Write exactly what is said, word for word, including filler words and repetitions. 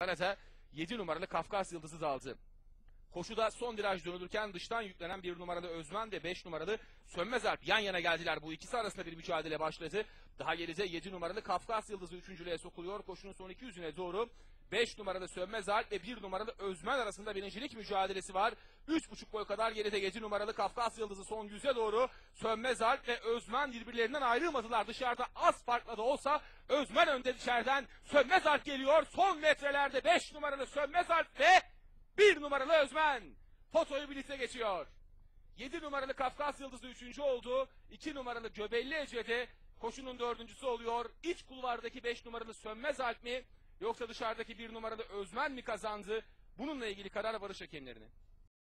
arada yedi numaralı Kafkas Yıldızı da aldı. Koşuda son viraj dönülürken dıştan yüklenen bir numaralı Özmen ve beş numaralı Sönmez Alp yan yana geldiler. Bu ikisi arasında bir mücadele başladı. Daha geride yedi numaralı Kafkas Yıldızı üçüncülüğe sokuluyor. Koşunun son iki yüzüne doğru beş numaralı Sönmez Alp ve bir numaralı Özmen arasında birincilik mücadelesi var. üç buçuk boy kadar geride yedi numaralı Kafkas Yıldızı son yüze doğru. Sönmez Alp ve Özmen birbirlerinden ayrılmadılar. Dışarıda az farkla da olsa Özmen önde içeriden. Sönmez Alp geliyor. Son metrelerde beş numaralı Sönmez Alp ve bir numaralı Özmen fotoyu birlikte geçiyor. yedi numaralı Kafkas Yıldızı üçüncü oldu. iki numaralı Göbelli Ece'de koşunun dördüncüsü oluyor. İç kulvardaki beş numaralı Sönmez Alp mi yoksa dışarıdaki bir numaralı Özmen mi kazandı? Bununla ilgili karar varış hakemlerine.